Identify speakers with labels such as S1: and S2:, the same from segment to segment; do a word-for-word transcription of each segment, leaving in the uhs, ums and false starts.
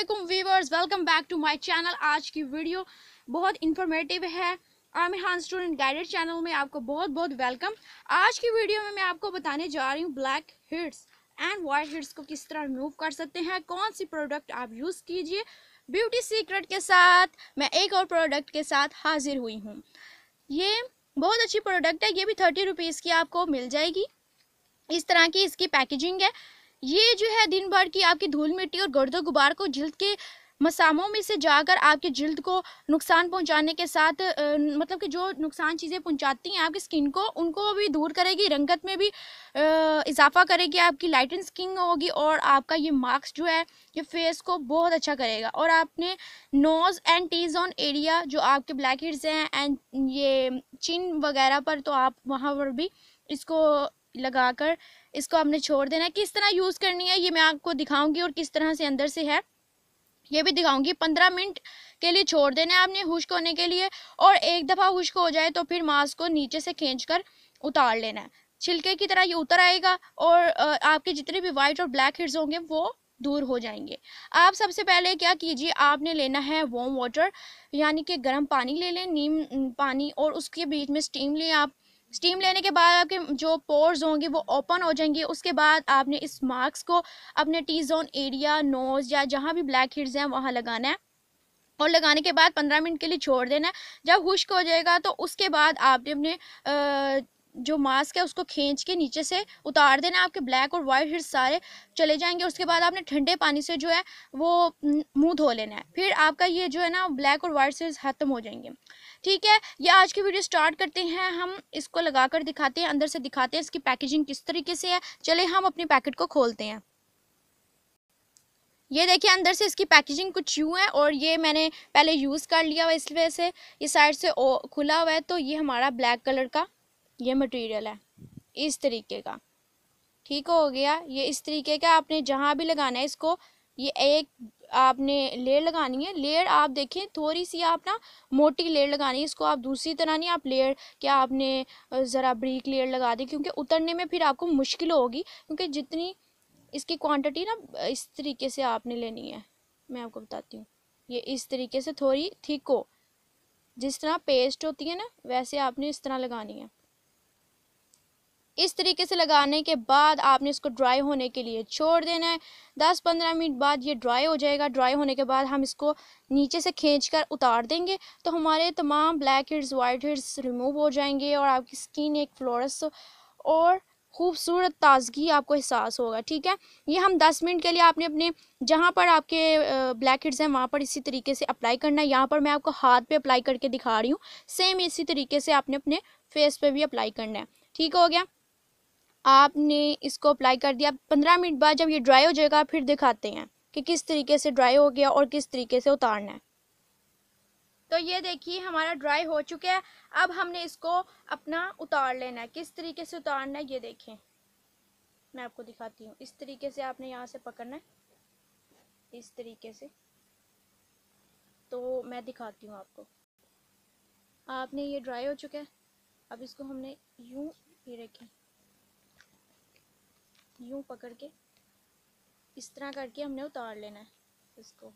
S1: अस्सलामुअलैकुम viewers, welcome back to my channel. आज की वीडियो बहुत इंफॉर्मेटिव है। आमिर स्टूडेंट गाइडेड चैनल में आपको बहुत बहुत वेलकम। आज की वीडियो में मैं आपको बताने जा रही हूँ black heads and white heads को किस तरह रिमूव कर सकते हैं, कौन सी प्रोडक्ट आप यूज़ कीजिए। ब्यूटी सीक्रेट के साथ मैं एक और प्रोडक्ट के साथ हाजिर हुई हूँ। ये बहुत अच्छी प्रोडक्ट है, ये भी थर्टी रुपीज़ की आपको मिल जाएगी। इस तरह की इसकी पैकेजिंग है। ये जो है दिन भर की आपकी धूल मिट्टी और गर्दो गुबार को जिल्द के मसामों में से जाकर आपके जिल्द को नुकसान पहुंचाने के साथ आ, मतलब कि जो नुकसान चीज़ें पहुंचाती हैं आपकी स्किन को, उनको भी दूर करेगी, रंगत में भी आ, इजाफा करेगी, आपकी लाइटन स्किन होगी और आपका ये मार्क्स जो है ये फेस को बहुत अच्छा करेगा। और आपने nose and T zone area जो आपके ब्लैक हेड्स हैं एंड ये चिन वगैरह पर, तो आप वहाँ पर भी इसको लगाकर इसको आपने छोड़ देना है। किस तरह यूज़ करनी है ये मैं आपको दिखाऊंगी और किस तरह से अंदर से है ये भी दिखाऊंगी। पंद्रह मिनट के लिए छोड़ देना है आपने खुश्क होने के लिए, और एक दफ़ा खुश्क हो जाए तो फिर मास्क को नीचे से खींचकर उतार लेना है। छिलके की तरह ये उतर आएगा और आपके जितने भी वाइट और ब्लैक हेड्स होंगे वो दूर हो जाएंगे। आप सबसे पहले क्या कीजिए, आपने लेना है वार्म वाटर, यानी कि गर्म पानी ले लें, नीम पानी, और उसके बीच में स्टीम लें। आप स्टीम लेने के बाद आपके जो पोर्स होंगे वो ओपन हो जाएंगे। उसके बाद आपने इस मास्क को अपने टी जोन एरिया, नोज़ या जहाँ भी ब्लैक हेड्स हैं वहाँ लगाना है, और लगाने के बाद पंद्रह मिनट के लिए छोड़ देना है। जब खुश्क हो जाएगा तो उसके बाद आपने अपने आ, जो मास्क है उसको खींच के नीचे से उतार देना, आपके ब्लैक और वाइट हेड्स सारे चले जाएंगे। उसके बाद आपने ठंडे पानी से जो है वो मुंह धो लेना है, फिर आपका ये जो है ना ब्लैक और वाइट हेड्स खत्म हो जाएंगे। ठीक है, ये आज की वीडियो स्टार्ट करते हैं। हम इसको लगाकर दिखाते हैं, अंदर से दिखाते हैं इसकी पैकेजिंग किस तरीके से है। चले हम अपने पैकेट को खोलते हैं। ये देखिए अंदर से इसकी पैकेजिंग कुछ यूँ है, और ये मैंने पहले यूज़ कर लिया हुआ, इस वजह से ये साइड से खुला हुआ है। तो ये हमारा ब्लैक कलर का ये मटेरियल है, इस तरीके का। ठीक हो गया, ये इस तरीके का। आपने जहाँ भी लगाना है इसको, ये एक आपने लेयर लगानी है। लेयर आप देखें थोड़ी सी आप ना मोटी लेयर लगानी है, इसको आप दूसरी तरह नहीं, आप लेयर क्या आपने ज़रा ब्रीक लेयर लगा दी, क्योंकि उतरने में फिर आपको मुश्किल होगी, क्योंकि जितनी इसकी क्वांटिटी ना इस तरीके से आपने लेनी है। मैं आपको बताती हूँ, ये इस तरीके से थोड़ी थिक हो, जिस तरह पेस्ट होती है ना वैसे आपने इस तरह लगानी है। इस तरीके से लगाने के बाद आपने इसको ड्राई होने के लिए छोड़ देना है। दस पंद्रह मिनट बाद ये ड्राई हो जाएगा। ड्राई होने के बाद हम इसको नीचे से खींचकर उतार देंगे, तो हमारे तमाम black heads, white heads remove हो जाएंगे और आपकी स्किन एक फ्लोरस और खूबसूरत ताजगी आपको एहसास होगा। ठीक है, ये हम दस मिनट के लिए आपने अपने जहाँ पर आपके ब्लैक हेड्स हैं वहाँ पर इसी तरीके से अप्लाई करना है। यहाँ पर मैं आपको हाथ पे अप्लाई करके दिखा रही हूँ, सेम इसी तरीके से आपने अपने फेस पे भी अप्लाई करना है। ठीक हो गया, आपने इसको अप्लाई कर दिया। पंद्रह मिनट बाद जब ये ड्राई हो जाएगा फिर दिखाते हैं कि किस तरीके से ड्राई हो गया और किस तरीके से उतारना है। तो ये देखिए हमारा ड्राई हो चुका है। अब हमने इसको अपना उतार लेना है। किस तरीके से उतारना है ये देखें, मैं आपको दिखाती हूँ। इस तरीके से आपने यहाँ से पकड़ना है, इस तरीके से। तो मैं दिखाती हूँ आपको। आपने ये ड्राई हो चुका है, अब इसको हमने यूँ ये रखें, यूँ पकड़ के इस तरह करके हमने उतार लेना है इसको।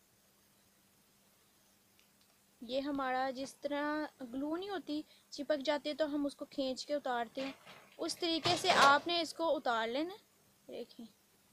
S1: ये हमारा जिस तरह ग्लू नहीं होती चिपक जाती है तो हम उसको खींच के उतारते हैं, उस तरीके से आपने इसको उतार लेना। देखिए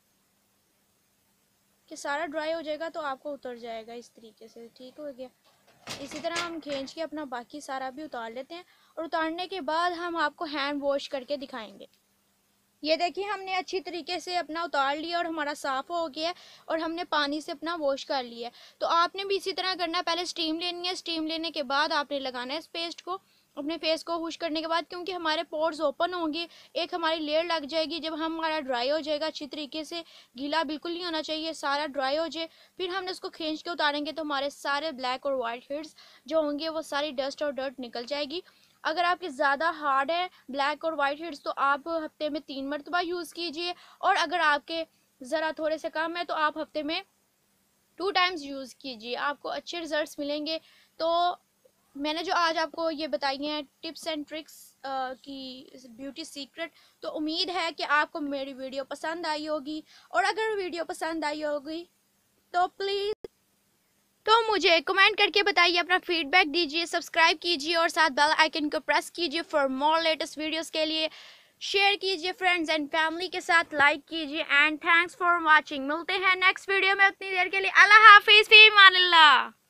S1: कि सारा ड्राई हो जाएगा तो आपको उतर जाएगा इस तरीके से। ठीक हो गया, इसी तरह हम खींच के अपना बाकी सारा भी उतार लेते हैं, और उतारने के बाद हम आपको हैंड वॉश करके दिखाएंगे। ये देखिए हमने अच्छी तरीके से अपना उतार लिया और हमारा साफ़ हो गया, और हमने पानी से अपना वॉश कर लिया। तो आपने भी इसी तरह करना है, पहले स्टीम लेनी है, स्टीम लेने के बाद आपने लगाना है इस पेस्ट को अपने फेस को खुश करने के बाद, क्योंकि हमारे पोर्स ओपन होंगे, एक हमारी लेयर लग जाएगी। जब हम हमारा ड्राई हो जाएगा अच्छी तरीके से, गीला बिल्कुल नहीं होना चाहिए, सारा ड्राई हो जाए, फिर हमने उसको खींच के उतारेंगे तो हमारे सारे ब्लैक और वाइट हेड्स जो होंगे वो सारी डस्ट और डर्ट निकल जाएगी। अगर आपके ज़्यादा हार्ड है ब्लैक और वाइट हेड्स तो आप हफ्ते में तीन मरतबा यूज़ कीजिए, और अगर आपके ज़रा थोड़े से कम है तो आप हफ्ते में टू टाइम्स यूज़ कीजिए, आपको अच्छे रिजल्ट्स मिलेंगे। तो मैंने जो आज आपको ये बताई हैं टिप्स एंड ट्रिक्स की ब्यूटी सीक्रेट, तो उम्मीद है कि आपको मेरी वीडियो पसंद आई होगी, और अगर वीडियो पसंद आई होगी तो प्लीज़ तो मुझे कमेंट करके बताइए, अपना फीडबैक दीजिए, सब्सक्राइब कीजिए और साथ बेल आइकन को प्रेस कीजिए फॉर मोर लेटेस्ट वीडियोस के लिए। शेयर कीजिए फ्रेंड्स एंड फैमिली के साथ, लाइक कीजिए एंड थैंक्स फॉर वाचिंग। मिलते हैं नेक्स्ट वीडियो में, उतनी देर के लिए अल्लाह हाफिज़, फी अमानिल्लाह।